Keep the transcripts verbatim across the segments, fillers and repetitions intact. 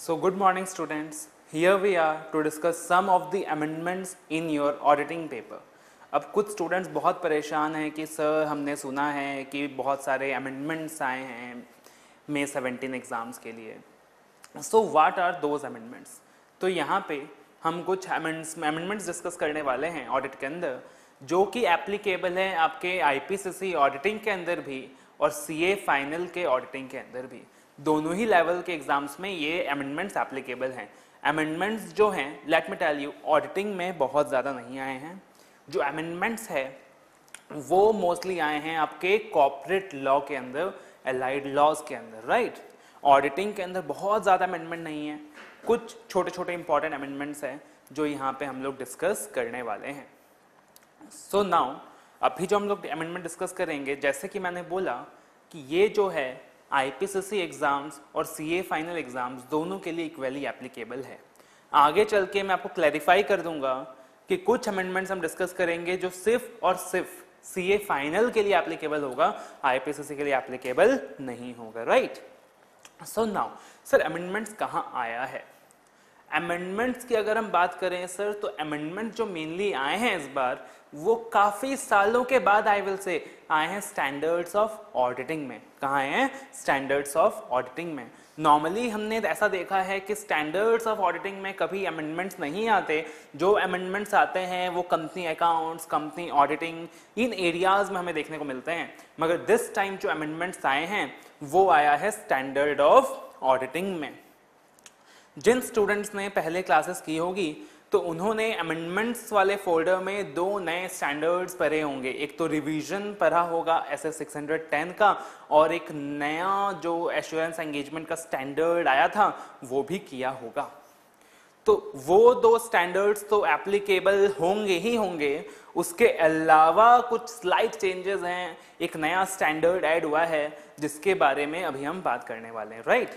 So good morning students. Here we are to discuss some of the amendments in your auditing paper. अब कुछ students बहुत परेशान हैं कि सर हमने सुना है कि बहुत सारे अमेंडमेंट्स आए हैं मई सेवनटीन एग्ज़ाम्स के लिए. So what are those amendments? तो यहाँ पे हम कुछ अमेंडमेंट्स डिस्कस करने वाले हैं ऑडिट के अंदर जो कि एप्लीकेबल है आपके आईपीसीसी ऑडिटिंग के अंदर भी और सीए फाइनल के ऑडिटिंग के अंदर भी. दोनों ही लेवल के एग्जाम्स में ये अमेंडमेंट्स एप्लीकेबल हैं. अमेंडमेंट्स जो हैं let me tell you auditing में बहुत ज़्यादा नहीं आए हैं. जो अमेंडमेंट्स है वो मोस्टली आए हैं आपके कॉर्पोरेट लॉ के अंदर, एलाइड लॉज के अंदर, राइट. ऑडिटिंग के अंदर बहुत ज़्यादा अमेंडमेंट नहीं है. कुछ छोटे छोटे इंपॉर्टेंट अमेंडमेंट्स हैं जो यहाँ पे हम लोग डिस्कस करने वाले हैं. सो so नाउ अभी जो हम लोग अमेंडमेंट डिस्कस करेंगे, जैसे कि मैंने बोला कि ये जो है आईपीसीसी एग्जाम्स और सीए फाइनल एग्जाम्स दोनों के लिए इक्वली एप्लीकेबल है. आगे चल के मैं आपको क्लैरिफाई कर दूंगा कि कुछ अमेंडमेंट्स हम डिस्कस करेंगे जो सिर्फ और सिर्फ सीए फाइनल के लिए एप्लीकेबल होगा, आईपीसीसी के लिए एप्लीकेबल नहीं होगा, right. So now sir amendments कहाँ आया है? अमेंडमेंट्स की अगर हम बात करें सर तो अमेंडमेंट जो मेनली आए हैं इस बार वो काफी सालों के बाद आई विल से आए हैं स्टैंडर्ड्स ऑफ ऑडिटिंग में. कहाँ आए हैं? स्टैंडर्ड्स ऑफ ऑडिटिंग में. नॉर्मली हमने ऐसा देखा है कि स्टैंडर्ड्स ऑफ ऑडिटिंग में कभी अमेंडमेंट्स नहीं आते. जो अमेंडमेंट्स आते हैं वो company accounts, company auditing, in areas में हमें देखने को मिलते हैं. मगर दिस टाइम जो अमेंडमेंट्स आए हैं वो आया है स्टैंडर्ड ऑफ ऑडिटिंग में. जिन स्टूडेंट्स ने पहले क्लासेस की होगी तो उन्होंने अमेंडमेंट्स वाले फोल्डर में दो नए स्टैंडर्ड्स पढ़े होंगे. एक तो रिवीजन पढ़ा होगा S S six hundred ten का और एक नया जो एश्योरेंस एंगेजमेंट का स्टैंडर्ड आया था वो भी किया होगा. तो वो दो स्टैंडर्ड्स तो एप्लीकेबल होंगे ही होंगे. उसके अलावा कुछ स्लाइट चेंजेस हैं. एक नया स्टैंडर्ड ऐड हुआ है जिसके बारे में अभी हम बात करने वाले हैं, राइट.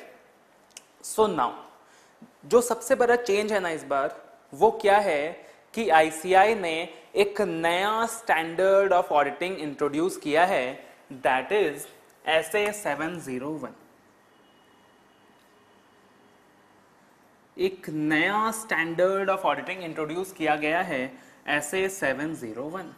सो नाउ जो सबसे बड़ा चेंज है ना इस बार वो क्या है कि आईसीआई ने एक नया स्टैंडर्ड ऑफ ऑडिटिंग इंट्रोड्यूस किया है, that is S A seven zero one. एक नया स्टैंडर्ड ऑफ ऑडिटिंग इंट्रोड्यूस किया गया है S A seven zero one.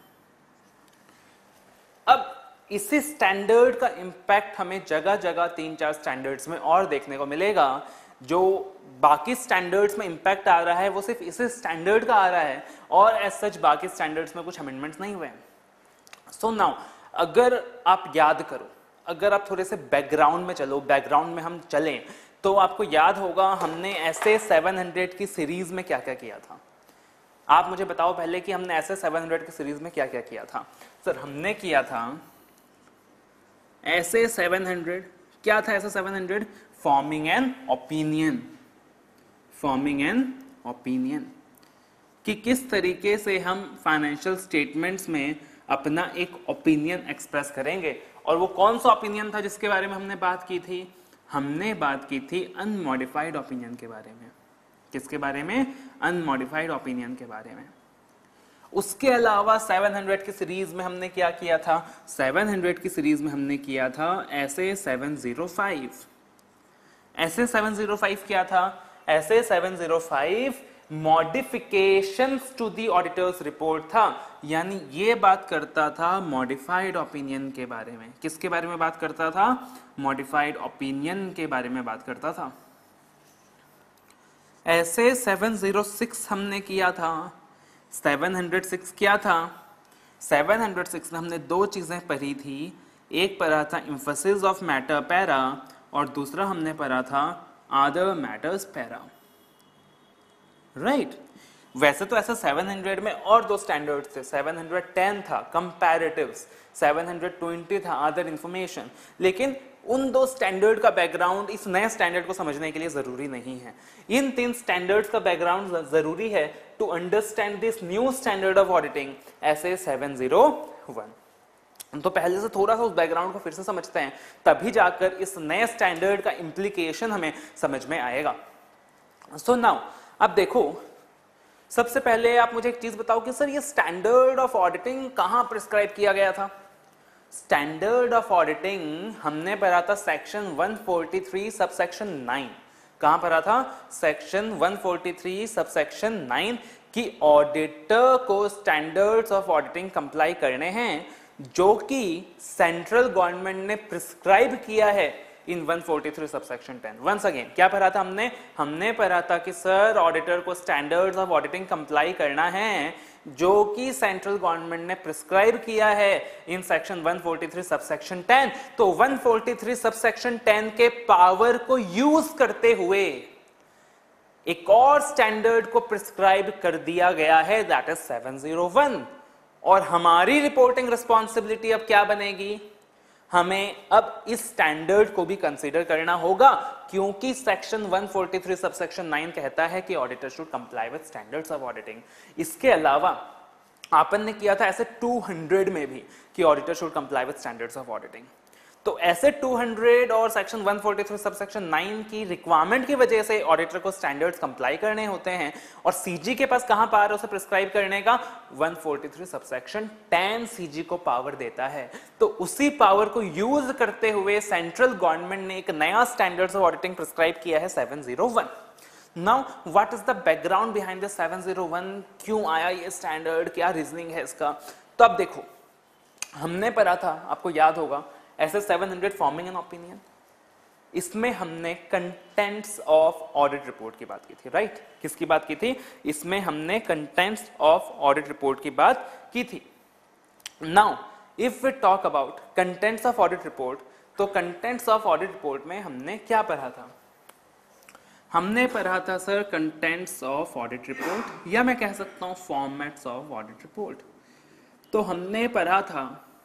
अब इसी स्टैंडर्ड का इंपैक्ट हमें जगह जगह तीन चार स्टैंडर्ड्स में और देखने को मिलेगा. जो बाकी स्टैंडर्ड्स में इंपैक्ट आ रहा है वो सिर्फ इसी स्टैंडर्ड का आ रहा है और एज सच बाकी स्टैंडर्ड्स में कुछ अमेंडमेंट्स नहीं हुए. सो नाउ अगर आप याद करो, अगर आप थोड़े से बैकग्राउंड में चलो, बैकग्राउंड में हम चलें तो आपको याद होगा हमने ऐसे सेवन हंड्रेड की सीरीज में क्या क्या किया था. आप मुझे बताओ पहले कि हमने ऐसे सेवन हंड्रेड की सीरीज में क्या क्या किया था. सर हमने किया था ऐसे सेवन हंड्रेड. क्या था SA seven hundred? Forming an opinion. Forming an opinion कि किस तरीके से हम फाइनेंशियल स्टेटमेंट्स में अपना एक ओपिनियन एक्सप्रेस करेंगे. और वो कौन सा ओपिनियन था जिसके बारे में हमने बात की थी? हमने बात की थी अनमॉडिफाइड ओपिनियन के बारे में. किसके बारे में? अनमॉडिफाइड ओपिनियन के बारे में. उसके अलावा सेवन हंड्रेड की सीरीज में हमने क्या किया था? सेवन हंड्रेड की सीरीज में हमने किया था SA seven zero five. SA seven zero five क्या था? SA seven zero five modifications to the auditors report था. यानी ये बात करता था मॉडिफाइड ओपिनियन के बारे में. किसके बारे में बात करता था? मॉडिफाइड ओपिनियन के बारे में बात करता था. ऐसे सेवन ज़ीरो सिक्स हमने किया था. सेवन हंड्रेड सिक्स क्या था? सेवन हंड्रेड सिक्स में हमने दो चीजें पढ़ी थी. एक पढ़ा था एम्फसिस ऑफ मैटर पैरा और दूसरा हमने पढ़ा था अदर मैटर्स पैरा, राइट. वैसे तो ऐसा सेवन हंड्रेड में और दो स्टैंडर्ड्स थे. सेवन हंड्रेड टेन था कंपैरेटिव्स, सेवन हंड्रेड ट्वेंटी था अदर इंफॉर्मेशन. लेकिन उन दो स्टैंडर्ड का बैकग्राउंड इस नए स्टैंडर्ड को समझने के लिए जरूरी नहीं है. इन तीन स्टैंडर्ड्स का बैकग्राउंड जरूरी है to understand this new standard of auditing S A seven zero one. तो पहले से थोड़ा सा उस बैकग्राउंड को फिर से समझते हैं, तभी जाकर इस नए स्टैंडर्ड का इंप्लीकेशन हमें समझ में आएगा. सो नाउ अब देखो, सबसे पहले आप मुझे एक चीज बताओ कि सर ये स्टैंडर्ड ऑफ ऑडिटिंग कहां प्रिस्क्राइब किया गया था? स्टैंडर्ड ऑफ ऑडिटिंग हमने पढ़ा था section one forty three subsection nine. कहां पढ़ा था? Section one forty three subsection nine कि ऑडिटर को स्टैंडर्ड्स ऑफ ऑडिटिंग कंप्लाई करने हैं जो कि सेंट्रल गवर्नमेंट ने प्रिस्क्राइब किया है in one forty three subsection ten. Once again क्या पढ़ा था हमने? हमने पढ़ा था कि सर ऑडिटर को स्टैंडर्ड्स ऑफ ऑडिटिंग कंप्लाई करना है जो कि सेंट्रल गवर्नमेंट ने प्रिस्क्राइब किया है in section one forty three subsection ten. तो one forty three subsection ten के पावर को यूज करते हुए एक और स्टैंडर्ड को प्रिस्क्राइब कर दिया गया है, that is seven zero one. और हमारी रिपोर्टिंग रिस्पॉन्सिबिलिटी अब क्या बनेगी? हमें अब इस स्टैंडर्ड को भी कंसीडर करना होगा क्योंकि section one forty three subsection nine कहता है कि auditor should comply with standards of auditing. इसके अलावा आपन ने किया था ऐसे टू हंड्रेड में भी कि auditor should comply with standards of auditing. तो ऐसे टू हंड्रेड और section one forty three subsection nine की रिक्वायरमेंट की वजह से ऑडिटर को स्टैंडर्ड्स कंप्लाई करने होते हैं और सीजी के पास कहां पावर है उसे प्रिस्क्राइब करने का? One forty three subsection ten CG को पावर देता है। तो उसी पावर को यूज करते हुए सेंट्रल गवर्नमेंट ने एक नया स्टैंडर्ड्स ऑफ ऑडिटिंग प्रिस्क्राइब किया है seven zero one. Now what is the background behind the seven zero one? क्यों आया ये स्टैंडर्ड, क्या रीजनिंग है इसका? तो अब देखो, हमने पढ़ा था, आपको याद होगा, SA seven hundred forming an opinion, इसमें हमने कंटेंट्स ऑफ ऑडिट रिपोर्ट की बात की थी, राइट right? किसकी बात की थी? इसमें हमने कंटेंट्स ऑफ ऑडिट रिपोर्ट की बात की थी। Now if we talk about contents of audit report, तो कंटेंट्स ऑफ ऑडिट रिपोर्ट में हमने क्या पढ़ा था? हमने पढ़ा था sir contents of audit report, या मैं कह सकता हूं फॉर्मेट्स ऑफ ऑडिट रिपोर्ट। तो हमने पढ़ा था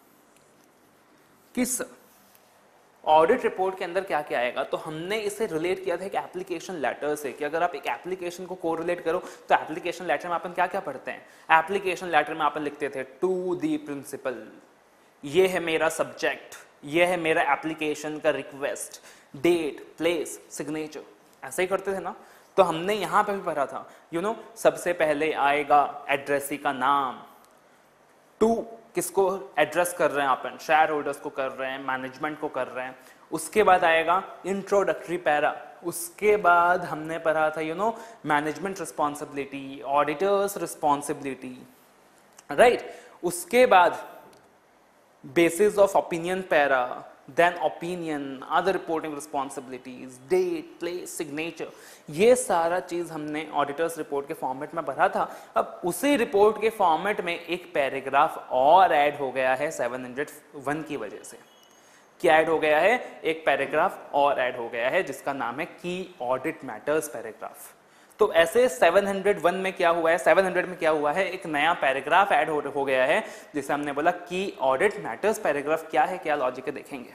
किस ऑडिट रिपोर्ट के अंदर क्या क्या आएगा। तो हमने इसे रिलेट किया था एक एप्लीकेशन लेटर से कि अगर आप एक एप्लीकेशन को कोरिलेट करो तो एप्लीकेशन लेटर में अपन क्या क्या पढ़ते हैं? एप्लीकेशन लेटर में अपन लिखते थे टू दी प्रिंसिपल, ये है मेरा सब्जेक्ट, ये है मेरा एप्लीकेशन का रिक्वेस्ट, डेट, प्लेस, सिग्नेचर, ऐसे ही करते थे ना। तो हमने यहां पे भी पढ़ा था, यू नो सबसे पहले आएगा एड्रेसी का नाम, टू किसको एड्रेस कर रहे हैं अपन? शेयर होल्डर्स को कर रहे हैं, मैनेजमेंट को कर रहे हैं। उसके बाद आएगा इंट्रोडक्टरी पैरा, उसके बाद हमने पढ़ा था you know management responsibility, auditor's responsibility, right. उसके बाद basis of opinion para, then opinion, other reporting responsibilities, date, place, signature, ये सारा चीज हमने ऑडिटर्स रिपोर्ट के फॉर्मेट में भरा था। अब उसी रिपोर्ट के फॉर्मेट में एक पैराग्राफ और ऐड हो गया है सेवन हंड्रेड वन की वजह से। क्या ऐड हो गया है? एक पैराग्राफ और ऐड हो गया है जिसका नाम है की ऑडिट मैटर्स पैराग्राफ। तो ऐसे सेवन हंड्रेड वन में क्या हुआ है, सेवन हंड्रेड में क्या हुआ है, एक नया पैराग्राफ ऐड हो, हो गया है जिसे हमने बोला की ऑडिट मैटर्स पैराग्राफ। क्या है, क्या लॉजिक है, देखेंगे।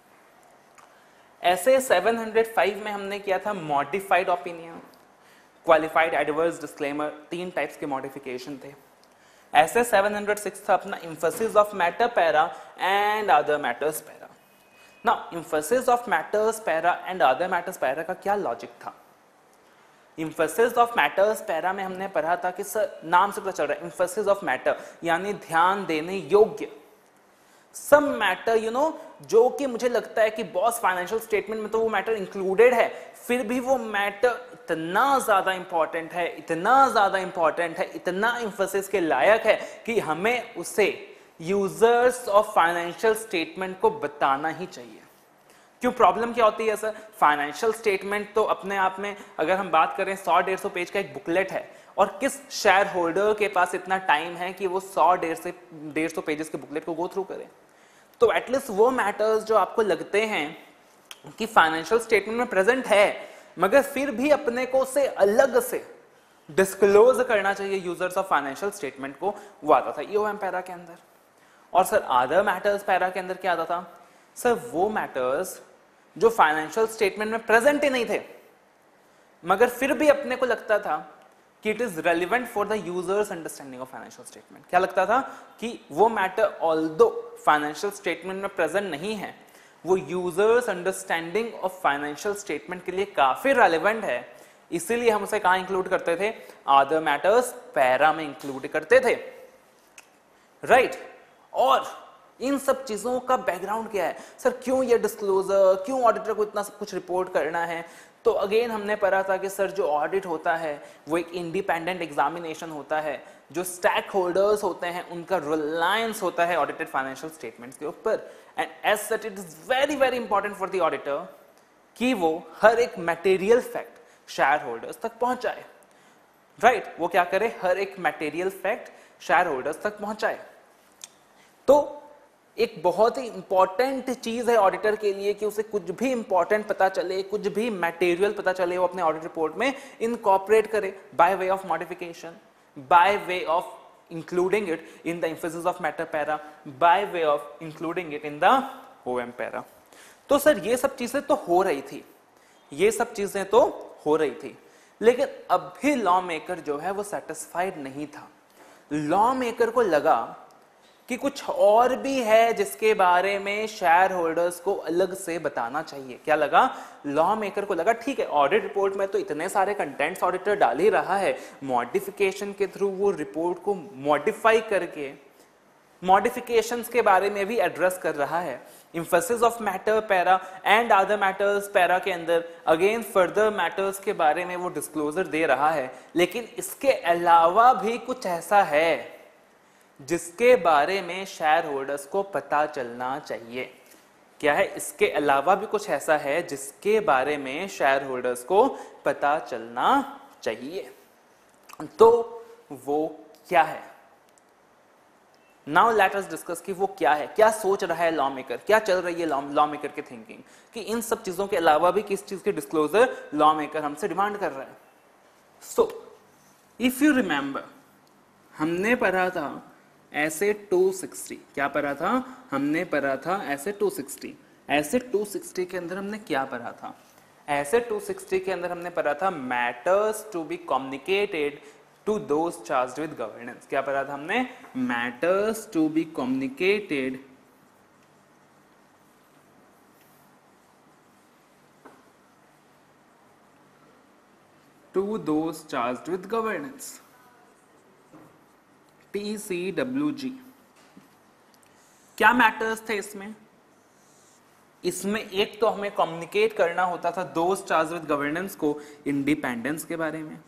ऐसे सेवन हंड्रेड फाइव में हमने किया था modified opinion, qualified adverse disclaimer, तीन टाइप्स के मॉडिफिकेशन थे। ऐसे सेवन हंड्रेड सिक्स था अपना emphasis of matter para and other matters para. Now emphasis of matters para and other matters para का क्या लॉजिक था? एम्फेसिस ऑफ मैटर्स पैरा में हमने पढ़ा था कि सर नाम से पता चल रहा है एम्फेसिस ऑफ मैटर यानी ध्यान देने योग्य सम मैटर, यू नो जो कि मुझे लगता है कि बॉस फाइनेंशियल स्टेटमेंट में तो वो मैटर इंक्लूडेड है, फिर भी वो मैटर इतना ज्यादा इंपॉर्टेंट है, इतना ज्यादा इंपॉर्टेंट है, इतना एम्फेसिस के लायक है कि हमें उसे यूजर्स ऑफ फाइनेंशियल स्टेटमेंट को बताना ही चाहिए। क्यों, प्रॉब्लम क्या होती है सर? फाइनेंशियल स्टेटमेंट तो अपने आप में अगर हम बात करें सौ डेढ़ सौ पेज का एक बुकलेट है, और किस शेयर होल्डर के पास इतना टाइम है कि वो सौ डेढ़ से डेढ़ सौ पेजेस के बुकलेट को गो थ्रू करे? तो एटलीस्ट वो मैटर्स जो आपको लगते हैं कि फाइनेंशियल स्टेटमेंट में प्रेजेंट है मगर फिर भी अपने को से अलग से डिस्क्लोज करना चाहिए यूजर्स ऑफ फाइनेंशियल स्टेटमेंट को, वो आता था ईओएम पैरा के अंदर। और सर अदर मैटर्स पैरा के अंदर क्या आता था? सर वो मैटर्स जो फाइनेंशियल स्टेटमेंट में प्रेजेंट ही नहीं थे मगर फिर भी अपने को लगता था कि it is relevant for the users understanding of financial statement. क्या लगता था कि वो मैटर ऑल्दो फाइनेंशियल स्टेटमेंट में प्रेजेंट नहीं है, वो users understanding of financial statement के लिए काफी रेलिवेंट है, इसीलिए हम उसे कहां इंक्लूड करते थे? अदर मैटर्स पैरा में इंक्लूड करते थे, राइट right? और इन सब चीजों का बैकग्राउंड क्या है सर? क्यों ये डिस्क्लोजर, क्यों ऑडिटर को इतना सब कुछ रिपोर्ट करना है? तो अगेन हमने पढ़ा था कि सर जो ऑडिट होता है वो एक इंडिपेंडेंट एग्जामिनेशन होता है, जो स्टैक होल्डर्स होते हैं उनका रिलायंस होता है ऑडिटेड फाइनेंशियल स्टेटमेंट्स के ऊपर, and as such it is very very important for the auditor कि वो हर एक मटेरियल फैक्ट शेयर होल्डर्स तक पहुंचाए, राइट right? वो क्या करे, हर एक मटेरियल फैक्ट शेयर होल्डर्स तक पहुंचाए। तो एक बहुत ही इंपॉर्टेंट चीज है ऑडिटर के लिए कि उसे कुछ भी इंपॉर्टेंट पता चले, कुछ भी मटेरियल पता चले, वो अपने ऑडिट रिपोर्ट में इनकॉर्पोरेट करे by way of modification, by way of including it in the emphasis of matter para, by way of including it in the OM para. तो सर ये सब चीजें तो हो रही थी, ये सब चीजें तो हो रही थी, लेकिन अब भी लॉ मेकर जो है वो सेटिस्फाइड नहीं था। लॉ मेकर को लगा कि कुछ और भी है जिसके बारे में शेयर होल्डर्स को अलग से बताना चाहिए। क्या लगा, लॉ मेकर को लगा ठीक है ऑडिट रिपोर्ट में तो इतने सारे कंटेंट्स ऑडिटर डाल ही रहा है, मॉडिफिकेशन के थ्रू वो रिपोर्ट को मॉडिफाई करके मॉडिफिकेशंस के बारे में भी एड्रेस कर रहा है। Emphasis of matter para and other matters para के अंदर अगेन फर्दर मैटर्स के बारे में वो डिस्क्लोजर दे रहा है, लेकिन इसके अलावा भी कुछ ऐसा है जिसके बारे में शेयर होल्डर्स को पता चलना चाहिए। क्या है, इसके अलावा भी कुछ ऐसा है जिसके बारे में शेयर होल्डर्स को पता चलना चाहिए। तो वो क्या है, नाउ लेट अस डिस्कस कि वो क्या है, क्या सोच रहा है लॉ मेकर, क्या चल रही है लॉ मेकर की थिंकिंग, कि इन सब चीजों के अलावा भी किस चीज के डिस्क्लोजर लॉ मेकर हमसे डिमांड कर रहा है। सो इफ यू रिमेंबर, हमने पढ़ा था ऐसे टू सिक्सटी, क्या पढ़ा था, हमने पढ़ा था S A two sixty. S A two sixty के अंदर हमने क्या पढ़ा था, ऐसे टू सिक्सटी के अंदर हमने पढ़ा था matters to be communicated to those charged with governance. क्या पढ़ा था हमने, matters to be communicated to those charged with governance, T C W G. क्या मैटर्स थे इसमें, इसमें एक तो हमें कम्युनिकेट करना होता था दोज चार्ज्ड विद गवर्नेंस को इंडिपेंडेंस के बारे में,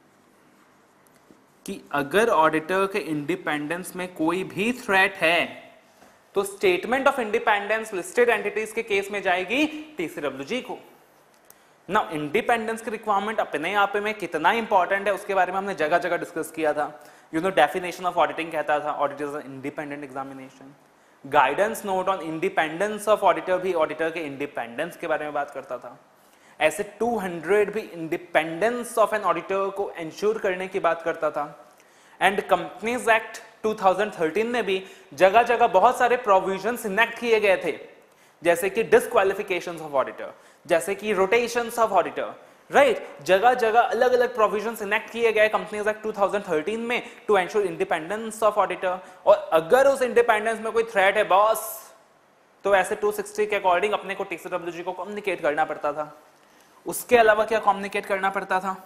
कि अगर ऑडिटर के इंडिपेंडेंस में कोई भी थ्रेट है तो statement of independence listed entities के केस में जाएगी टीसीडब्ल्यूजी को। ना इंडिपेंडेंस की रिक्वायरमेंट अपने आप में कितना इंपॉर्टेंट है उसके बारे में हमने जगह जगह डिस्कस किया था। You know definition of auditing कहता था audit is an independent examination. Guidance note on independence of auditor भी ऑडिटर के इंडिपेंडेंस के बारे में बात करता था। ऐसे टू हंड्रेड भी इंडिपेंडेंस ऑफ एन ऑडिटर को एंश्योर करने की बात करता था। And companies act two thousand thirteen में भी जगह जगह बहुत सारे प्रोविजंस इनेक्ट किए गए थे, जैसे कि डिस्क्वालिफिकेशंस ऑफ ऑडिटर, जैसे कि रोटेशंस ऑफ ऑडिटर, राइट। जगह जगह अलग अलग प्रोविजंस इनेक्ट किए गए companies act two thousand thirteen में to ensure independence of auditor. और अगर उस इंडिपेंडेंस में कोई थ्रेट है बॉस, तो ऐसे टू सिक्सटी के अकॉर्डिंग अपने को टीसीडब्ल्यूजी को कम्युनिकेट करना पड़ता था। उसके अलावा क्या कम्युनिकेट करना पड़ता था,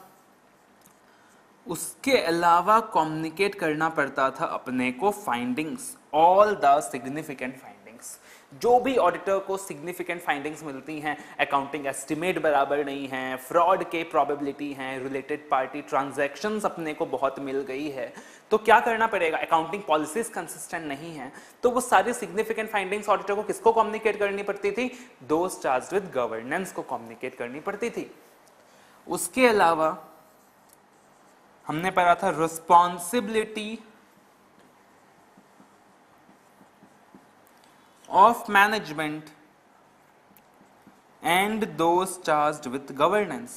उसके अलावा कम्युनिकेट करना पड़ता था अपने को findings, all the significant findings. जो भी ऑडिटर को सिग्निफिकेंट फाइंडिंग्स मिलती हैं, अकाउंटिंग एस्टिमेट बराबर नहीं है, फ्रॉड के प्रोबेबिलिटी हैं, रिलेटेड पार्टी ट्रांजैक्शंस अपने को बहुत मिल गई है, तो क्या करना पड़ेगा, अकाउंटिंग पॉलिसीज कंसिस्टेंट नहीं है, तो वो सारी सिग्निफिकेंट फाइंडिंग्स ऑडिटर को किसको कम्युनिकेट करनी पड़ती थी, दोज चार्ज्ड विद गवर्नेंस को कम्युनिकेट करनी पड़ती थी। उसके अलावा हमने पढ़ा था responsibility of management and those charged with governance,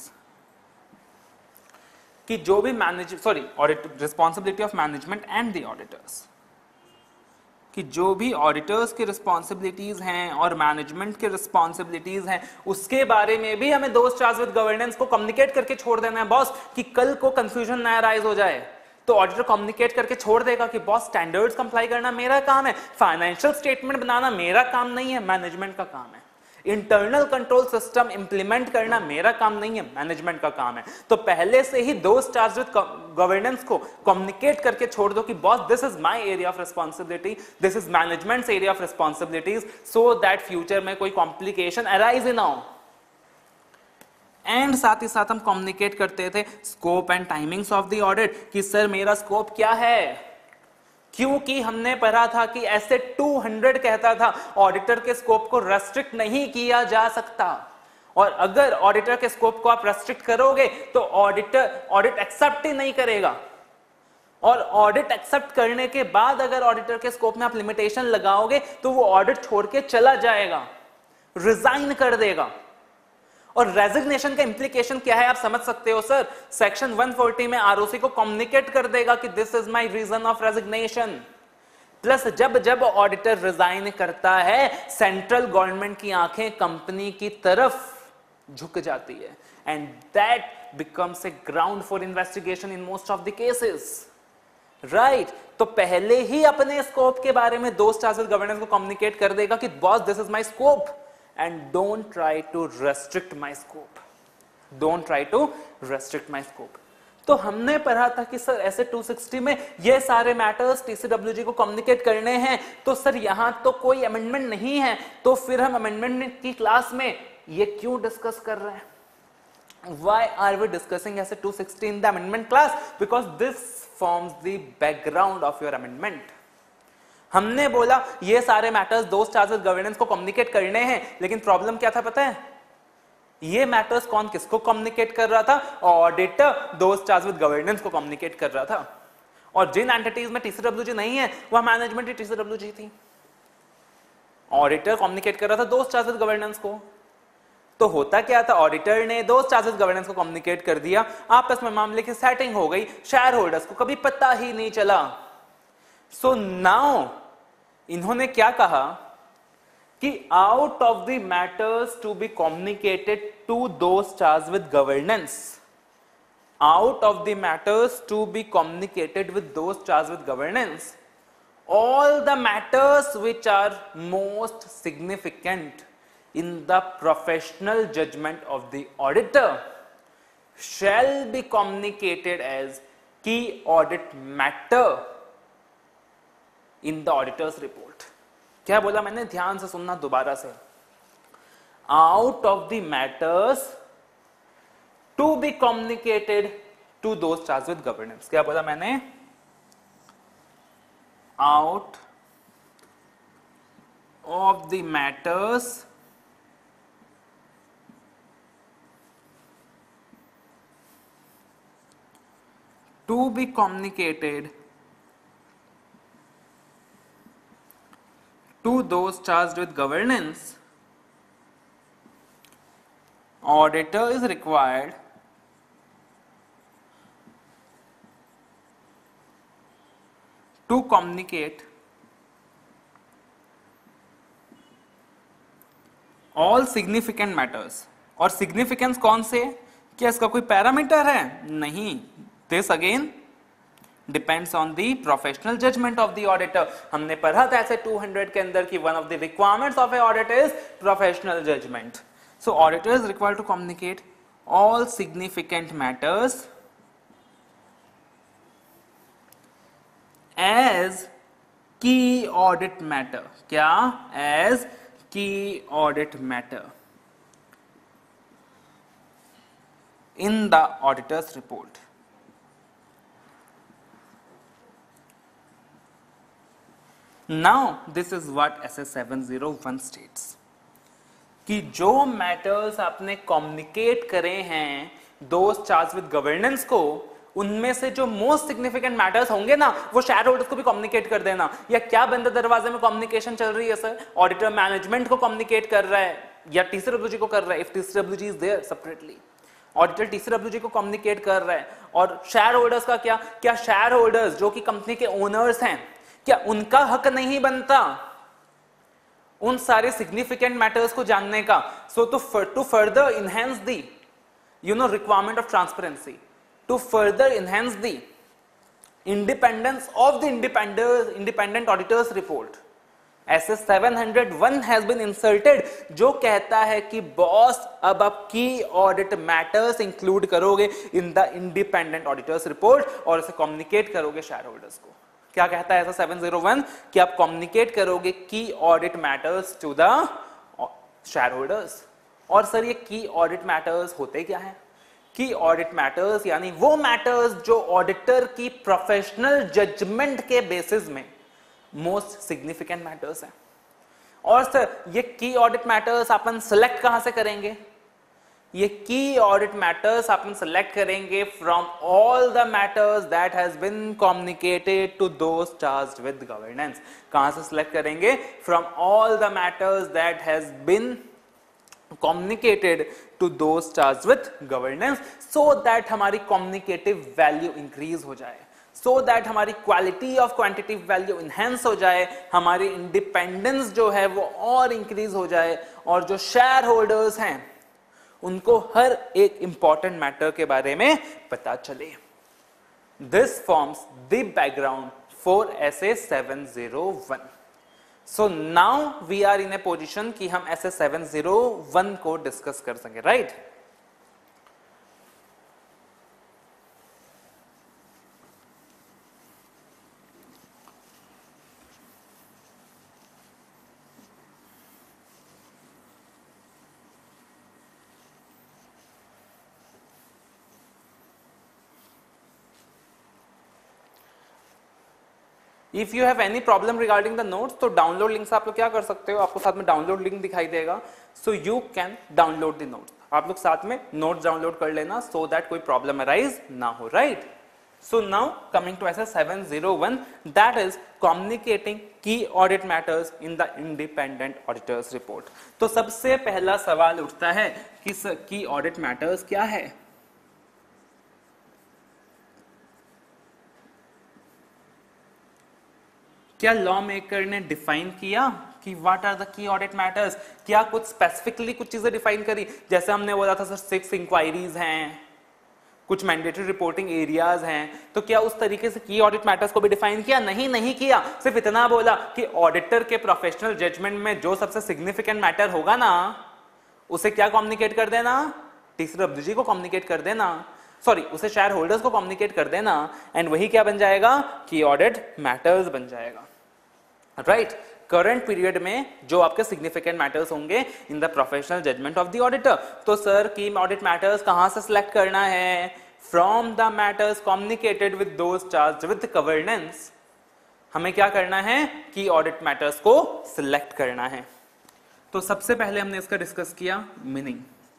कि जो भी manage sorry audit responsibility of management and the auditors, कि जो भी ऑडिटर्स की रिस्पॉन्सिबिलिटीज हैं और मैनेजमेंट की रिस्पॉन्सिबिलिटीज हैं उसके बारे में भी हमें दोज चार्ज विद गवर्नेंस को कम्युनिकेट करके छोड़ देना है बॉस, कि कल को कंफ्यूजन ना अराइज हो जाए। तो ऑडिटर कम्युनिकेट करके छोड़ देगा कि बॉस स्टैंडर्ड्स कंप्लाई करना मेरा काम है, फाइनेंशियल स्टेटमेंट बनाना मेरा काम नहीं है, मैनेजमेंट का काम है, इंटरनल कंट्रोल सिस्टम इंप्लीमेंट करना मेरा काम नहीं है, मैनेजमेंट का काम है। तो पहले से ही दोज चार्ज विद गवर्नेंस को कम्युनिकेट करके छोड़ दो कि boss this is my area of responsibility, this is management's area of responsibilities, so that future में कोई कॉम्प्लिकेशन अराइज ना हो। एंड साथ ही साथ हम कम्युनिकेट करते थे scope and timings of the audit कि सर मेरा स्कोप क्या है, क्योंकि हमने पढ़ा था कि ऐसे दो सौ कहता था ऑडिटर के स्कोप को रेस्ट्रिक्ट नहीं किया जा सकता, और अगर ऑडिटर के स्कोप को आप रेस्ट्रिक्ट करोगे तो ऑडिटर ऑडिट एक्सेप्ट ही नहीं करेगा, और ऑडिट एक्सेप्ट करने के बाद अगर ऑडिटर के स्कोप में आप लिमिटेशन लगाओगे तो वो ऑडिट छोड़ के चला जाएगा, रिजाइन कर देगा। और रेजिग्नेशन का इंप्लीकेशन क्या है आप समझ सकते हो सर, सेक्शन एक सौ चालीस में आरओसी को कम्युनिकेट कर देगा कि this is my reason of resignation. Plus जब जब ऑडिटर रिजाइन करता है सेंट्रल गवर्नमेंट की आंखें कंपनी की तरफ झुक जाती है, and that becomes a ground for investigation in most of the cases, right. तो पहले ही अपने स्कोप के बारे में दोस्त चार्ज विद गवर्नेंस को कम्युनिकेट कर देगा कि boss this is my scope and don't try to restrict my scope, don't try to restrict my scope. तो हमने पढ़ा था कि सर ऐसे दो सौ साठ में ये सारे मैटर्स टीसीडब्ल्यूजी को कम्युनिकेट करने हैं, तो सर यहां तो कोई अमेंडमेंट नहीं है, तो फिर हम अमेंडमेंट की क्लास में ये क्यों डिस्कस कर रहे हैं? Why are we discussing as a two sixty in the amendment class? Because this forms the background of your amendment. हमने बोला ये सारे matters those charge with governance को कम्युनिकेट करने हैं, लेकिन प्रॉब्लम क्या था पता है? ये मैटर्स कौन किसको कम्युनिकेट कर रहा था? Auditor those charge with governance को कम्युनिकेट कर रहा था, और जिन एंटिटीज में टीसीडब्ल्यूजी नहीं है वह मैनेजमेंट ही टीसीडब्ल्यूजी थी। ऑडिटर कम्युनिकेट कर रहा था दोस्त चार्ज विद गवर्नेंस को, तो होता क्या था, ऑडिटर ने दोस्त चार्ज विद गवर्नेंस को कम्युनिकेट कर दिया, आपस में मामले की सेटिंग हो गई, शेयर होल्डर्स को कभी पता ही नहीं चला। सो नाउ इन्होंने क्या कहा कि out of the matters to be communicated to those charge with governance, out of the matters to be communicated with those charge with governance, all the matters which are most significant in the professional judgment of the auditor shall be communicated as key audit matter in the auditor's report. क्या बोला मैंने, ध्यान से सुनना दोबारा से। Out of the matters to be communicated to those charged with governance, क्या बोला मैंने, out of the matters to be communicated to those charged with governance, auditor is required to communicate all significant matters। और significance कौन से, क्या इसका कोई parameter है? नहीं, this again depends on the professional judgment of the auditor। हमने पढ़ा था ऐसे दो सौ के अंदर कि one of the requirements of a audit is professional judgment। So auditor is required to communicate all significant matters as key audit matter। क्या? as key audit matter in the auditor's report। Now this is what S S seven oh one states कि जो matters आपने communicate करे हैं दोस्त charge with governance को, उनमें से जो मोस्ट सिग्निफिकेंट मैटर्स होंगे ना वो शेयर होल्डर्स को भी कम्युनिकेट कर देना। या क्या बंद दरवाजे में कम्युनिकेशन चल रही है सर? ऑडिटर मैनेजमेंट को कम्युनिकेट कर रहा है या टीसीडब्ल्यूजी को कर रहा है? If TCWG is there separately, auditor TCWG को कम्युनिकेट कर रहा है। और शेयर होल्डर्स का क्या? क्या शेयर होल्डर्स जो कि कंपनी के ओनर्स हैं, क्या उनका हक नहीं बनता उन सारे सिग्निफिकेंट मैटर्स को जानने का? So to to further enhance the you know requirement of transparency, to further enhance the independence of the independent independent auditors report, S S seven oh one has been inserted जो कहता है कि boss अब आप की audit matters include करोगे in the independent auditors report और इसे कम्युनिकेट करोगे शेयर होल्डर्स को। क्या कहता है ऐसा सेवन oh one कि आप कम्युनिकेट करोगे key audit matters to the shareholders. और सर ये की ऑडिट मैटर्स होते क्या है? की ऑडिट मैटर्स यानी वो मैटर्स जो ऑडिटर की प्रोफेशनल जजमेंट के बेसिस में मोस्ट सिग्निफिकेंट मैटर्स हैं। और सर ये की ऑडिट मैटर्स अपन सिलेक्ट कहां से करेंगे? ये की ऑडिट मैटर्स अपन सिलेक्ट करेंगे from all the matters that has been communicated to those charged with governance. कहां से सिलेक्ट करेंगे? From all the matters that has been communicated to those charged with governance, so that हमारी communicative value increase हो जाए, so that हमारी quality of quantitative value enhance हो जाए, हमारी independence जो है वो और increase हो जाए, और जो शेयर होल्डर्स हैं उनको हर एक important matter के बारे में पता चले। This forms the background for S A seven oh one. So now we are in a position कि हम S A seven oh one को डिस्कस कर सकें, right right? If you have any problem regarding the notes तो download link से आप लोग क्या कर सकते हो, आपको साथ में डाउनलोड लिंक दिखाई देगा, so you can download the notes. आप लोग साथ में नोट्स डाउनलोड कर लेना सो दैट कोई प्रॉब्लम अराइज ना हो, right. So now coming to S A seven oh one, that is communicating key audit matters in the independent auditors report. तो सबसे पहला सवाल उठता है कि की ऑडिट मैटर्स क्या है? क्या लॉ मेकर ने डिफाइन किया कि what are the key audit matters? क्या कुछ स्पेसिफिकली कुछ चीजें डिफाइन करी? जैसे हमने बोला था सर सिक्स इंक्वायरीज हैं, कुछ मैंडेटरी रिपोर्टिंग एरियाज हैं, तो क्या उस तरीके से की ऑडिट मैटर्स को भी डिफाइन किया? नहीं, नहीं किया। सिर्फ इतना बोला कि ऑडिटर के प्रोफेशनल जजमेंट में जो सबसे सिग्निफिकेंट मैटर होगा ना उसे क्या कम्युनिकेट कर देना? तीसरे अब्दुजी को कम्युनिकेट कर देना, सॉरी उसे शेयर होल्डर्स को कम्युनिकेट कर देना, एंड वही क्या बन जाएगा? की ऑडिट मैटर्स बन जाएगा, राइट। करंट पीरियड में जो आपके सिग्निफिकेंट मैटर्स होंगे in the professional judgement of the auditor. तो सर की ऑडिट मैटर्स कहां से सिलेक्ट करना है? From the matters communicated with those charged with governance. हमें क्या करना है? की ऑडिट मैटर्स को सिलेक्ट करना है। तो सबसे पहले हमने इसका डिस्कस किया मीनिंग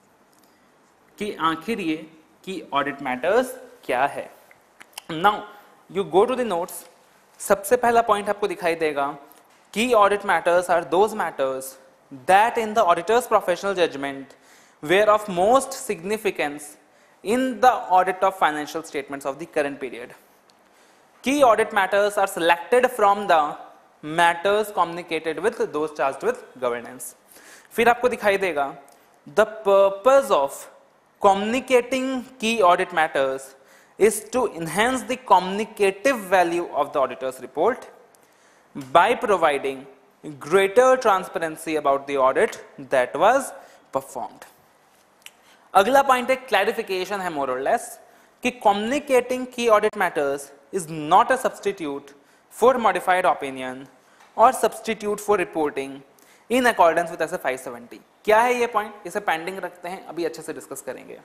कि आखिर ये की ऑडिट मैटर्स क्या है। Now you go to the notes. सबसे पहला पॉइंट आपको दिखाई देगा, key audit matters are those matters that in the auditors professional judgement were of most significance in the audit of financial statements of the current period. Key audit matters are selected from the matters communicated with those charged with governance. फिर आपको दिखाई देगा the purpose of communicating key audit matters is to enhance the communicative value of the auditor's report by providing greater transparency about the audit that was performed. अगला point एक clarification है more और less कि communicating key audit matters is not a substitute for modified opinion or substitute for reporting in accordance with S A five seventy. क्या है ये point? इसे pending रखते हैं, अभी अच्छे से डिस्कस करेंगे।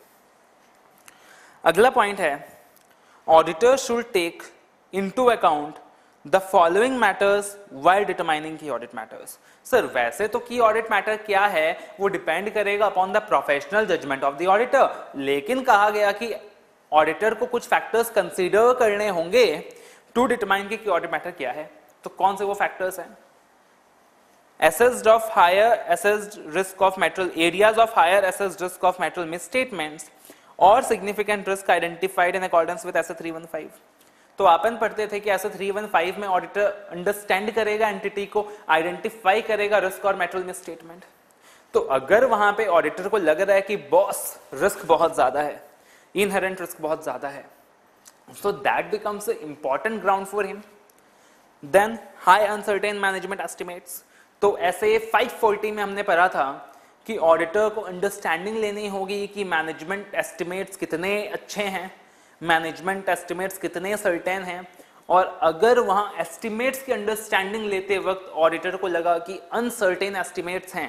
अगला पॉइंट है auditor should take into account the following matters while determining key audit matters. Sir वैसे तो की ऑडिट मैटर क्या है वो डिपेंड करेगा upon the professional judgement of the auditor, लेकिन कहा गया कि ऑडिटर को कुछ फैक्टर्स कंसीडर करने होंगे to determine key audit matter क्या है। तो कौन से वो फैक्टर्स हैं? assessed of higher assessed risk of material areas of higher assessed risk of material misstatements और significant risk identified in accordance with S A three fifteen। तो अपन पढ़ते थे कि S A three fifteen में ऑडिटर अंडरस्टैंड करेगा entity को, identify करेगा risk और मेटल मिसस्टेटमेंट। तो अगर वहां पे ऑडिटर को लग रहा है कि बॉस रिस्क बहुत ज्यादा है, इनहेरेंट रिस्क बहुत ज्यादा है, so that becomes important ground for him. Then high uncertain management estimates. तो S A five forty में हमने पढ़ा था कि ऑडिटर को अंडरस्टैंडिंग लेनी होगी कि मैनेजमेंट एस्टिमेट्स कितने अच्छे हैं, मैनेजमेंट एस्टिमेट्स कितने सर्टेन हैं, और अगर वहां एस्टिमेट्स की अंडरस्टैंडिंग लेते वक्त ऑडिटर को लगा कि अनसर्टेन एस्टिमेट्स हैं,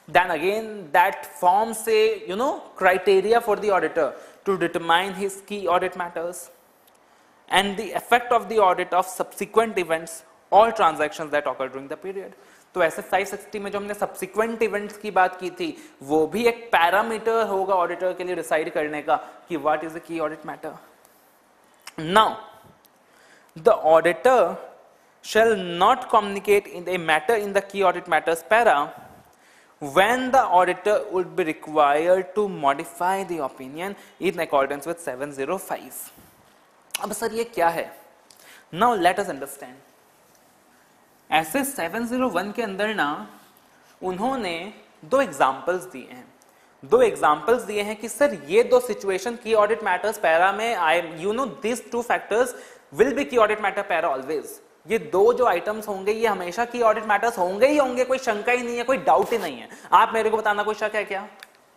then again that forms a you know criteria for the auditor to determine his key audit matters and the effect of the audit of subsequent events or transactions that occur during the period. तो ऐसे five sixty में जो हमने subsequent events की बात की थी वो भी एक पैरामीटर होगा ऑडिटर के लिए डिसाइड करने का कि what is the key audit matter. Now the auditor shall not communicate in a matter in the key audit matters para when the auditor would be required to modify the opinion in accordance with seven oh five. अब सर ये क्या है? Now let us understand. S A seven oh one के अंदर ना उन्होंने दो एग्जाम्पल्स दिए हैं दो एग्जाम्पल्स दिए हैं कि सर ये दो सिचुएशन की ऑडिट मैटर्स पैरा में I you know this two factors will be key audit matter para always. ये दो जो आइटम्स होंगे ये हमेशा की ऑडिट मैटर्स होंगे ही होंगे, कोई शंका ही नहीं है, कोई डाउट ही नहीं है. आप मेरे को बताना कोई शक है क्या?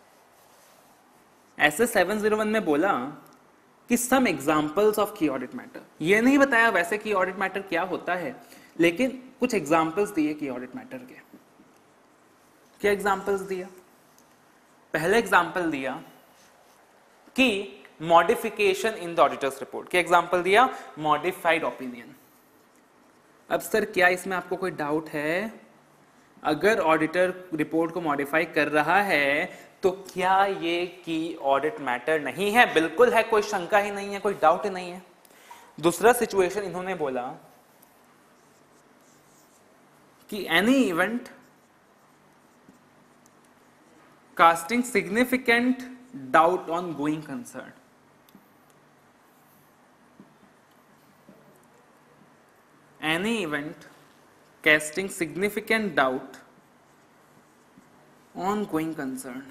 ऐसे सेवन oh वन में बोला कि some examples of key audit matter. ये नहीं बताया वैसे की ऑडिट मैटर क्या होता है, लेकिन कुछ एग्जाम्पल्स दिए की ऑडिट मैटर के. क्या एग्जाम्पल्स दिया? पहले एग्जाम्पल दिया कि modification in the auditors report. क्या एग्जाम्पल दिया? Modified opinion. अब सर क्या इसमें आपको कोई डाउट है? अगर ऑडिटर रिपोर्ट को मॉडिफाई कर रहा है तो क्या ये की ऑडिट मैटर नहीं है? बिल्कुल है, कोई शंका ही नहीं है, कोई डाउट ही नहीं है. दूसरा सिचुएशन इन्होंने बोला कि any event casting significant doubt on going concern. Any event casting significant doubt on going concern.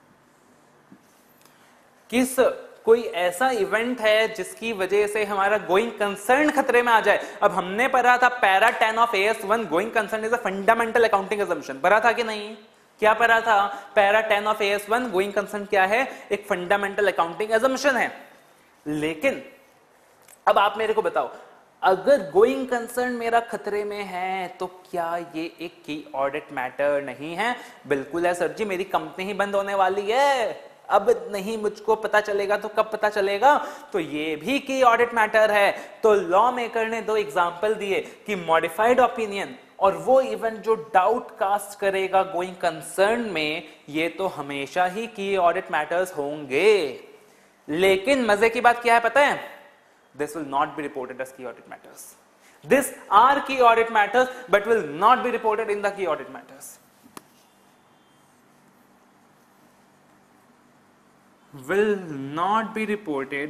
किस कोई ऐसा इवेंट है जिसकी वजह से हमारा गोइंग कंसर्न खतरे में आ जाए. अब हमने पढ़ा था para ten of A S one going concern is a fundamental accounting assumption. पढ़ा था कि नहीं? क्या पढ़ा था? Para ten of A S one going concern क्या है? एक फंडामेंटल अकाउंटिंग असम्पशन है. लेकिन अब आप मेरे को बताओ, अगर गोइंग कंसर्न मेरा खतरे में है तो क्या ये एक की ऑडिट मैटर नहीं है? बिल्कुल है सर जी, मेरी कंपनी ही बंद होने वाली है, अब नहीं मुझको पता चलेगा तो कब पता चलेगा? तो ये भी की ऑडिट मैटर है. तो लॉ मेकर ने दो एग्जांपल दिए कि मॉडिफाइड ओपिनियन और वो इवेंट जो डाउट कास्ट करेगा गोइंग कंसर्न में, ये तो हमेशा ही की ऑडिट मैटर्स होंगे. लेकिन मजे की बात क्या है पता है? This will not be reported as key audit matters. These are key audit matters but will not be reported in the key audit matters. Will not be reported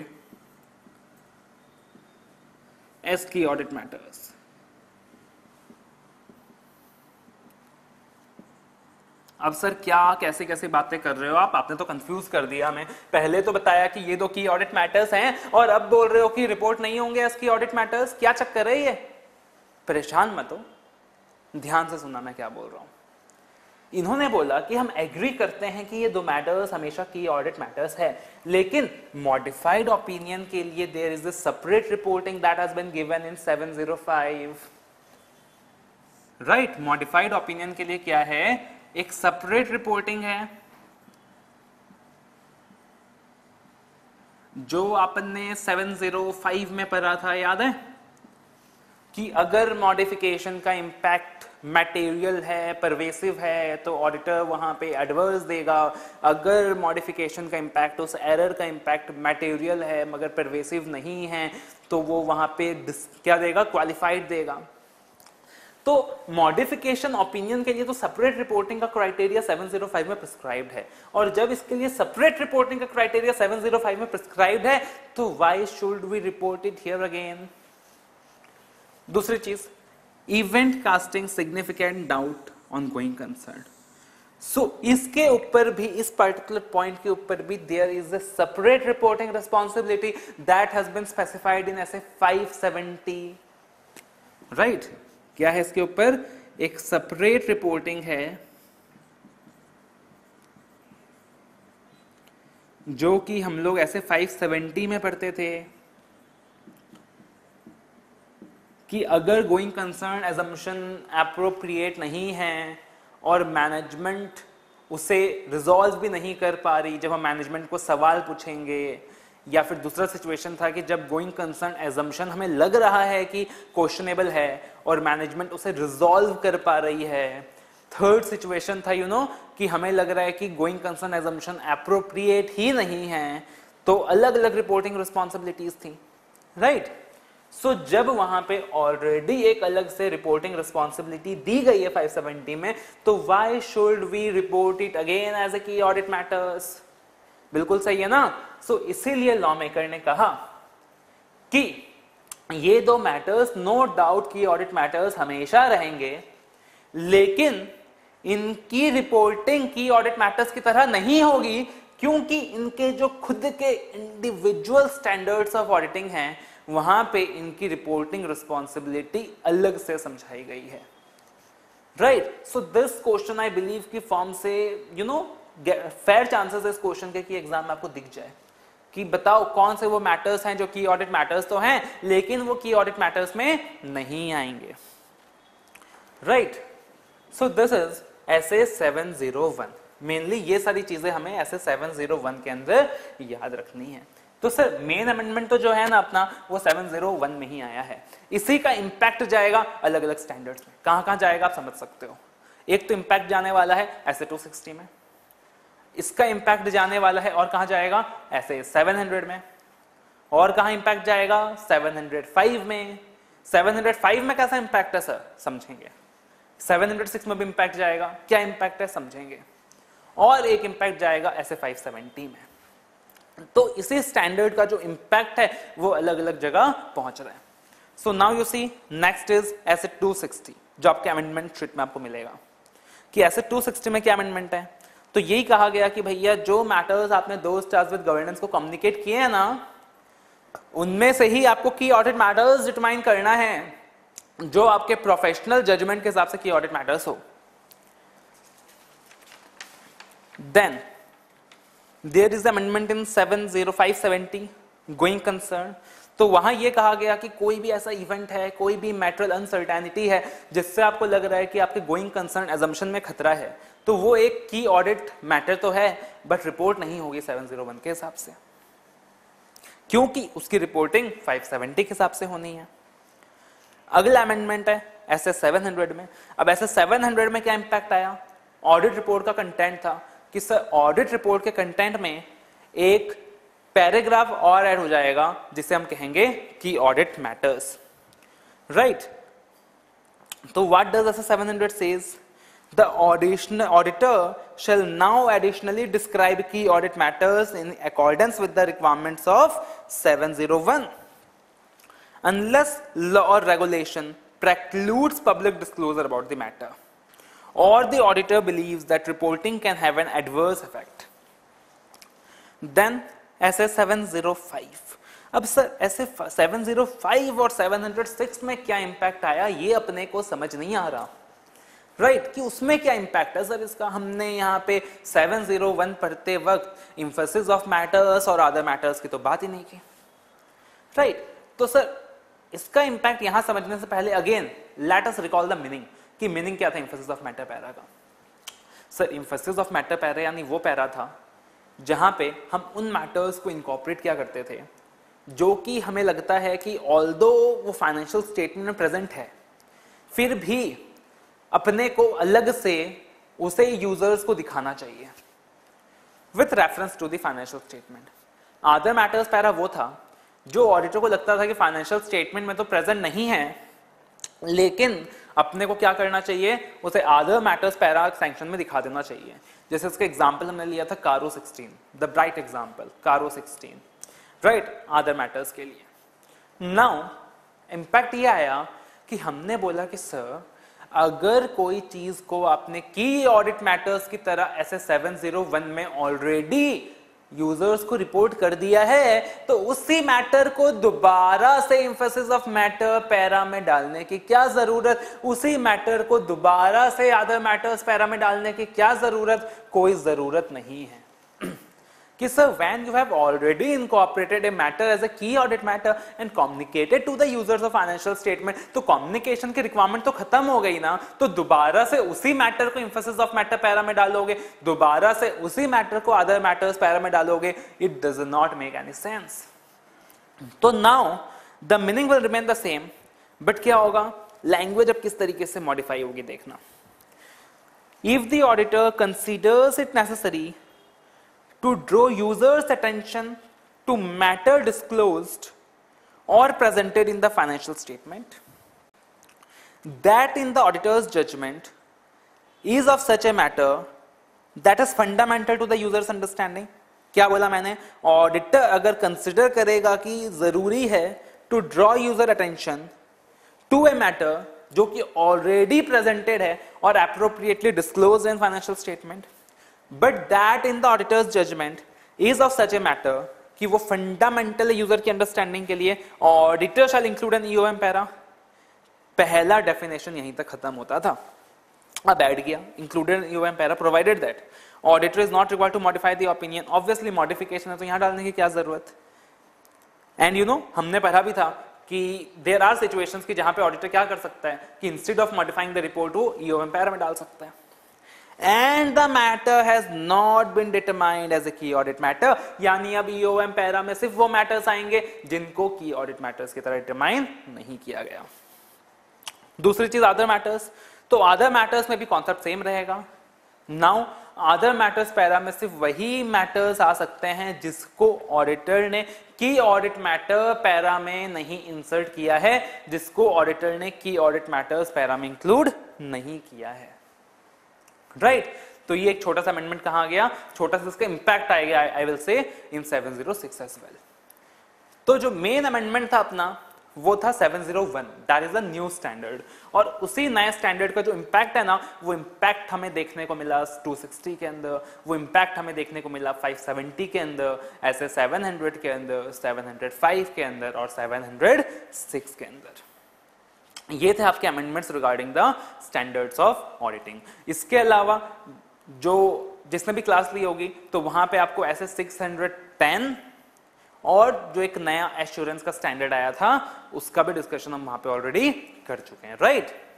as key audit matters. अब sir क्या कैसे कैसे बातें कर रहे हो आप? आपने तो कंफ्यूज कर दिया हमें. पहले तो बताया कि ये दो की ऑडिट मैटर्स हैं और अब बोल रहे हो कि रिपोर्ट नहीं होंगे एज की ऑडिट मैटर्स. क्या चक्कर है ये? परेशान मत हो, ध्यान से सुनना मैं क्या बोल रहा हूं. इन्होंने बोला कि हम एग्री करते हैं कि ये दो मैटर्स हमेशा की ऑडिट मैटर्स है, लेकिन मॉडिफाइड ओपिनियन के लिए there is a separate reporting that has been given in seven oh five. Right, modified opinion के लिए क्या है? एक सेपरेट रिपोर्टिंग है जो आपने सेवन oh फाइव में पढ़ा था, याद है? कि अगर मॉडिफिकेशन का इंपैक्ट मटेरियल है, परवेसिव है, तो ऑडिटर वहां पे एडवर्स देगा. अगर मॉडिफिकेशन का इंपैक्ट, उस एरर का इंपैक्ट मटेरियल है मगर परवेसिव नहीं है, तो वो वहां पे क्या देगा? क्वालिफाइड देगा. तो मॉडिफिकेशन ओपिनियन के लिए तो सेपरेट रिपोर्टिंग का क्राइटेरिया सेवन oh फाइव में प्रिस्क्राइब्ड है, और जब इसके लिए सेपरेट रिपोर्टिंग का क्राइटेरिया सेवन oh फाइव में प्रिस्क्राइब्ड है तो why should we report it here again? दूसरी चीज, event casting significant doubt on going concern. So इसके ऊपर भी, इस पर्टिकुलर पॉइंट के ऊपर भी there is a separate reporting responsibility that has been specified in S A five seventy. Right, क्या है इसके ऊपर? एक सेपरेट रिपोर्टिंग है जो कि हम लोग ऐसे फाइव सेवेंटी में पढ़ते थे कि अगर गोइंग कंसर्न एजम्पशन एप्रोप्रिएट नहीं है और मैनेजमेंट उसे रिजॉल्व भी नहीं कर पा रही, जब हम मैनेजमेंट को सवाल पूछेंगे, या फिर दूसरा सिचुएशन था कि जब गोइंग कंसर्न एजम्पशन हमें लग रहा है कि क्वेश्चनेबल है और मैनेजमेंट उसे रिजॉल्व कर पा रही है। थर्ड सिचुएशन था यू नो कि हमें लग रहा है कि गोइंग कंसर्न एजम्पशन एप्रोप्रिएट ही नहीं है, तो अलग अलग रिपोर्टिंग रिस्पॉन्सिबिलिटीज थी, राइट। सो so, जब वहां पे ऑलरेडी एक अलग से रिपोर्टिंग रिस्पॉन्सिबिलिटी दी गई है फाइव सेवेंटी में, तो why should we report it again as a key audit matters? बिल्कुल सही है ना। सो so, इसीलिए लॉ मेकर ने कहा कि ये दो matters no doubt key audit matters हमेशा रहेंगे, लेकिन इनकी रिपोर्टिंग की ऑडिट मैटर्स की तरह नहीं होगी, क्योंकि इनके जो खुद के इंडिविजुअल स्टैंडर्ड्स ऑफ ऑडिटिंग हैं, वहां पे इनकी रिपोर्टिंग रिस्पॉन्सिबिलिटी अलग से समझाई गई है, right. So this question I believe कि फॉर्म से यू नो फेयर चांसेस है इस क्वेश्चन के कि एग्जाम में आपको दिख जाए कि बताओ कौन से वो मैटर्स हैं जो की ऑडिट मैटर्स तो हैं, लेकिन वो की ऑडिट मैटर्स में नहीं आएंगे, right. So this is SA seven zero one. Mainly ये सारी चीजें हमें एसए सेवन ज़ीरो वन के अंदर याद रखनी है। तो सर मेन अमेंडमेंट तो जो है ना अपना, वो सेवन ज़ीरो वन में ही आया है। इसी का इंपैक्ट जाएगा अलग अलग स्टैंडर्ड्स में। कहां कहां जाएगा आप समझ सकते हो। एक तो इंपैक्ट जाने वाला है एसए टू सिक्सटी में, इसका इंपैक्ट जाने वाला है और कहां जाएगा एसए सेवन हंड्रेड में, और कहां इंपैक्ट जाएगा सेवन हंड्रेड फाइव में। सेवन हंड्रेड फाइव में कैसा इंपैक्ट है सर, समझेंगे। सेवन हंड्रेड सिक्स में भी इंपैक्ट जाएगा, क्या इंपैक्ट है समझेंगे। और एक इंपैक्ट जाएगा एसए फाइव सेवेंटी में। तो इसी स्टैंडर्ड का जो इंपैक्ट है वो अलग अलग जगह पहुंच रहा है। So now you see next is SA two sixty, जो आपके अमेंडमेंट शीट में आपको मिलेगा कि एसए टू सिक्सटी में क्या अमेंडमेंट है। तो यही कहा गया कि भैया जो मैटर्स आपने दो स्टार्स विद गवर्नेंस को कम्युनिकेट किए हैं ना, उनमें से ही आपको की ऑडिट मैटर्स डिटरमाइन करना है, जो आपके प्रोफेशनल जजमेंट के हिसाब से की ऑडिट मैटर्स हो। Then there is amendment in seven zero five seventy going concern. तो वहां यह कहा गया कि कोई भी ऐसा इवेंट है, कोई भी मैटरल अनसर्टेनिटी है जिससे आपको लग रहा है कि आपके गोइंग कंसर्न एजम्पशन में खतरा है, तो वो एक की ऑडिट मैटर तो है, बट रिपोर्ट नहीं होगी सेवन ज़ीरो वन के हिसाब से, क्योंकि उसकी रिपोर्टिंग फाइव सेवेंटी के हिसाब से होनी है। अगला अमेंडमेंट है एसए सेवन हंड्रेड में। अब एसए सेवन हंड्रेड में क्या इंपैक्ट आया, ऑडिट रिपोर्ट का कंटेंट था कि सर ऑडिट रिपोर्ट के कंटेंट में एक पैराग्राफ और ऐड हो जाएगा जिसे हम कहेंगे की ऑडिट मैटर्स, राइट। तो what does SA seven hundred says, the auditor shall now additionally describe key audit matters in accordance with the requirements of seven zero one unless law or regulation precludes public disclosure about the matter or the auditor believes that reporting can have an adverse effect. Then SA seven zero five. अब sir SA seven zero five और seven zero six में क्या impact आया, ये अपने को समझ नहीं आ रहा, राइट right, कि उसमें क्या इंपैक्ट है सर इसका। हमने यहाँ पे सेवन ज़ीरो वन पढ़ते वक्त इंफेसिस ऑफ मैटर्स और अदर मैटर्स की तो बात ही नहीं की, राइट right. तो सर इसका इंपैक्ट यहां समझने से पहले again let us recall the meaning कि मीनिंग क्या था इंफेसिस ऑफ मैटर पैरा का। Sir emphasis of matter para यानी वो पैरा था जहां पे हम उन मैटर्स को इनकॉर्पोरेट क्या करते थे जो कि हमें लगता है कि ऑल्दो वो फाइनेंशियल स्टेटमेंट में प्रेजेंट है, फिर भी अपने को अलग से उसे यूजर्स को दिखाना चाहिए with reference to the financial statement. Other matters para वो था जो ऑडिटर को लगता था कि फाइनेंशियल स्टेटमेंट में तो प्रेजेंट नहीं है, लेकिन अपने को क्या करना चाहिए, उसे अदर मैटर्स पैरा सेक्शन में दिखा देना चाहिए। जैसे इसका एग्जांपल हमने लिया था CARO sixteen, the bright example CARO sixteen, right, other matters के लिए। नाउ इंपैक्ट ये आया कि हमने बोला कि सर अगर कोई चीज को आपने की ऑडिट मैटर्स की तरह ऐसे सेवन ज़ीरो वन में ऑलरेडी यूजर्स को रिपोर्ट कर दिया है, तो उसी मैटर को दोबारा से एम्फेसिस ऑफ मैटर पैरा में डालने की क्या जरूरत, उसी मैटर को दोबारा से अदर मैटर्स पैरा में डालने की क्या जरूरत, कोई जरूरत नहीं है। कि sir when you have already incorporated a matter as a key audit matter and communicated to the users of financial statement, तो कम्युनिकेशन की रिक्वायरमेंट तो खत्म हो गई ना, तो दोबारा से उसी मैटर को एम्फेसिस ऑफ मैटर पैरा में डालोगे, दोबारा से उसी मैटर को अदर मैटर्स पैरा में डालोगे, it does not make any sense. तो now the meaning will remain the same, but क्या होगा, लैंग्वेज अब किस तरीके से मॉडिफाई होगी देखना। If the auditor considers it necessary to draw users attention to matter disclosed or presented in the financial statement, that in the auditor's judgment is of such a matter that is fundamental to the user's understanding। क्या बोला मैंने, auditor अगर consider करेगा कि जरूरी है to draw user attention to a matter जो कि ऑलरेडी प्रेजेंटेड है और appropriately disclose in financial statement, but that in the auditor's judgement is of such a matter कि वो फंडामेंटल यूजर की अंडरस्टैंडिंग के लिए auditor shall include an EOM para. पहला डेफिनेशन यहीं तक खत्म होता था, अब ऐड किया included EOM para provided that auditor is not required to modify the opinion. Obviously modification है तो यहां डालने की क्या जरूरत। एंड यू नो हमने पढ़ा भी था कि देयर आर सिचुएशंस कि जहां पे ऑडिटर क्या कर सकता है कि instead of modifying the report वो ईओएम पैरा में डाल सकता है। And the matter has not been determined as a key audit matter, यानी अब E O M पैरा में सिर्फ वो मैटर्स आएंगे जिनको की ऑडिट मैटर्स की तरह डिटरमाइन नहीं किया गया। दूसरी चीज अदर मैटर्स, तो अदर मैटर्स में भी कॉन्सेप्ट सेम रहेगा। नाउ अदर मैटर्स पैरा में सिर्फ वही मैटर्स आ सकते हैं जिसको ऑडिटर ने की ऑडिट मैटर पैरा में नहीं इंसर्ट किया है, जिसको ऑडिटर ने की ऑडिट मैटर्स पैरा में इंक्लूड नहीं किया है, राइट right? तो ये एक छोटा सा अमेंडमेंट कहां गया, छोटा सा इसका इंपैक्ट आएगा I will say in seven zero six as well. तो जो मेन अमेंडमेंट था अपना वो था seven zero one, that is a new standard, और उसी नए स्टैंडर्ड का जो इंपैक्ट है ना वो इंपैक्ट हमें देखने को मिला टू सिक्सटी के अंदर, वो इंपैक्ट हमें देखने को मिला फाइव सेवेंटी के अंदर, ऐसे सेवन हंड्रेड के अंदर, सेवन हंड्रेड फाइव के अंदर और सेवन हंड्रेड सिक्स के अंदर। ये थे आपके amendments regarding the standards of auditing. इसके अलावा जो जिसने भी क्लास ली होगी तो वहां पे आपको ऐसे सिक्स हंड्रेड टेन और जो एक नया एश्योरेंस का स्टैंडर्ड आया था उसका भी डिस्कशन हम वहां पे ऑलरेडी कर चुके हैं, राइट right?